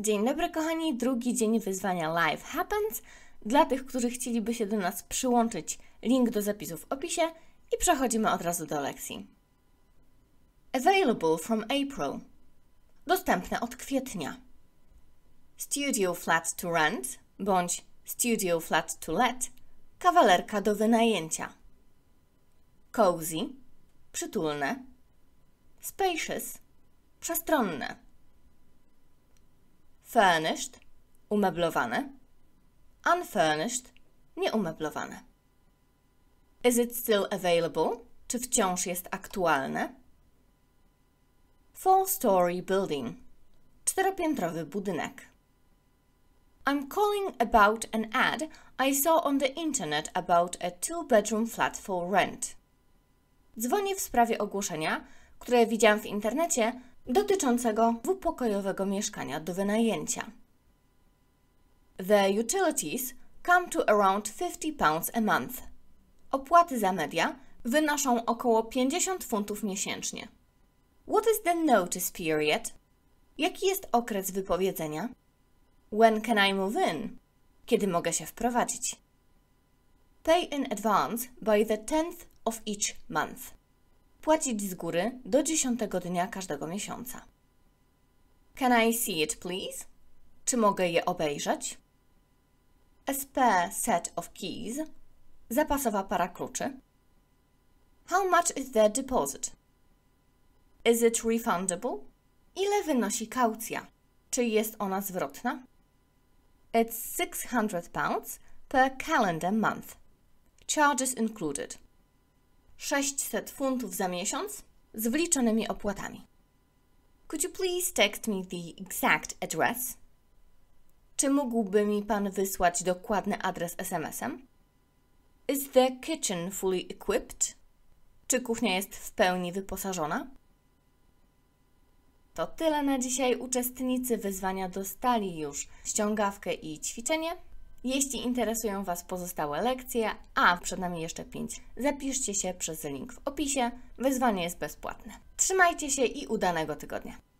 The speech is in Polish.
Dzień dobry kochani, drugi dzień wyzwania Life Happens. Dla tych, którzy chcieliby się do nas przyłączyć, link do zapisu w opisie i przechodzimy od razu do lekcji. Available from April. Dostępne od kwietnia. Studio flat to rent bądź studio flat to let. Kawalerka do wynajęcia. Cozy. Przytulne. Spacious. Przestronne. Furnished. Umeblowane. Unfurnished. Nieumeblowane. Is it still available? Czy wciąż jest aktualne? Four-story building. Czteropiętrowy budynek. I'm calling about an ad I saw on the internet about a two-bedroom flat for rent. Dzwonię w sprawie ogłoszenia, które widziałam w internecie dotyczącego dwupokojowego mieszkania do wynajęcia. The utilities come to around £50 a month. Opłaty za media wynoszą około 50 funtów miesięcznie. What is the notice period? Jaki jest okres wypowiedzenia? When can I move in? Kiedy mogę się wprowadzić? Pay in advance by the 10th of each month. Płacić z góry do 10 dnia każdego miesiąca. Can I see it, please? Czy mogę je obejrzeć? A spare set of keys. Zapasowa para kluczy. How much is the deposit? Is it refundable? Ile wynosi kaucja? Czy jest ona zwrotna? It's £600 per calendar month. Charges included. 600 funtów za miesiąc z wliczonymi opłatami. Could you please text me the exact address? Czy mógłby mi Pan wysłać dokładny adres SMS-em? Is the kitchen fully equipped? Czy kuchnia jest w pełni wyposażona? To tyle na dzisiaj. Uczestnicy wyzwania dostali już ściągawkę i ćwiczenie. Jeśli interesują Was pozostałe lekcje, a przed nami jeszcze 5, zapiszcie się przez link w opisie. Wyzwanie jest bezpłatne. Trzymajcie się i udanego tygodnia.